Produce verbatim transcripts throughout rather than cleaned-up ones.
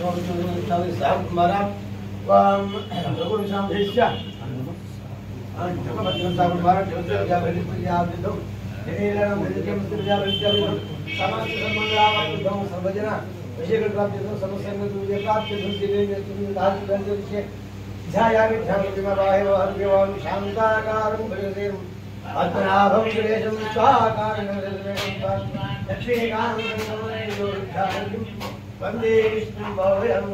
आत्मनाभं सुरेशं स्वाकारणं लक्ष्मीकान्तं वन्दे विष्णुं भव्यं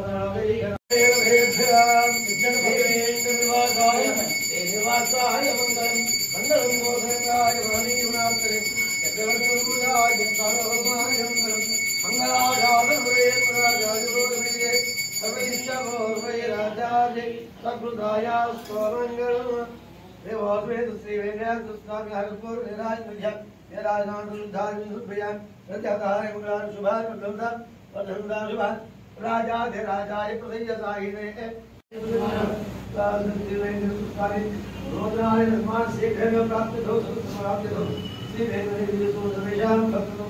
देवासाय मङ्गलं मङ्गलं गोसंगाय मणिनाथरे यज्ञवत्सुराय सर्वमाय मङ्गलं मंगलाशासनमुरे पुराजायोगमिरे सर्वैश्चमोर्वैराजाजे सकृदाया स्वमङ्गलम् देवास्वेद श्री वेंकटेश्वर स्वामी हरपुर निराज विजय निराज नामधार सुभयान रजताय मंगल शुभान मंगलदा वदनदा शुभान राजाधे राजाय प्रसन्न साहिने साधन देवेंद्र स्वामी रोजाय निर्माण शीघ्र प्राप्त हो समाप्त हो श्री वेंकटेश्वर सुरेशाम भक्तों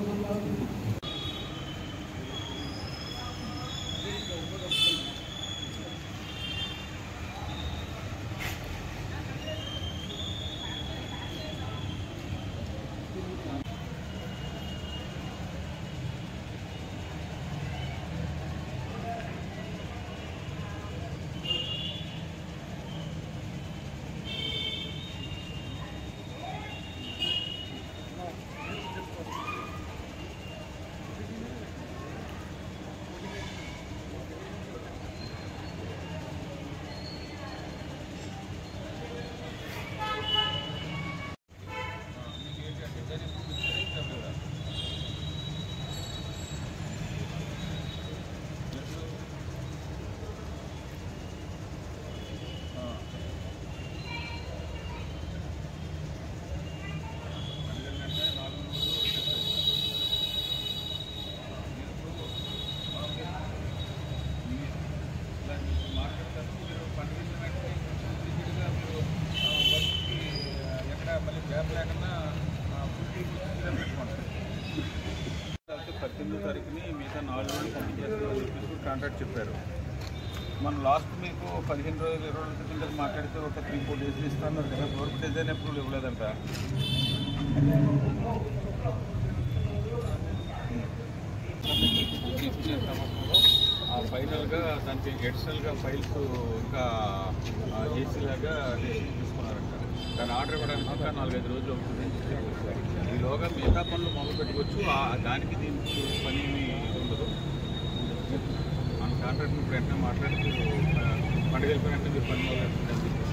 పద్దెనిమిదో తారీఖుని మిగతా నాలుగు రోజులు పంపించేస్తామని చెప్పేసి కాంట్రాక్ట్ చెప్పారు. మనం లాస్ట్ మీకు పదిహేను రోజులు ఇరవై రోజుల క్రితం మాట్లాడితే ఒక త్రీ ఫోర్ డేస్ ఇస్తాన్నారు కదా, వర్క్ డిజైన్ అప్రూవల్ ఇవ్వలేదంట. ఫైనల్గా దానికి ఎడిషనల్గా ఫైల్స్ ఇంకా ఏసీలాగా డెసిషన్ తీసుకున్నారంట. దాన్ని ఆర్డర్ ఇవ్వడానికి ఇంకా నాలుగైదు రోజులు అవుతుంది. ఈలోగా మిగతా పనులు మొదలు పెట్టుకోవచ్చు. దానికి దీనికి పని ఏమీ ఉండదు. మన కాంట్రాక్ట్ ఇప్పుడు వెంటనే మాట్లాడుతూ పండుగ వెళ్ళిపోయినట్టు మీరు పని మొదలు పెట్టుకుంటారు.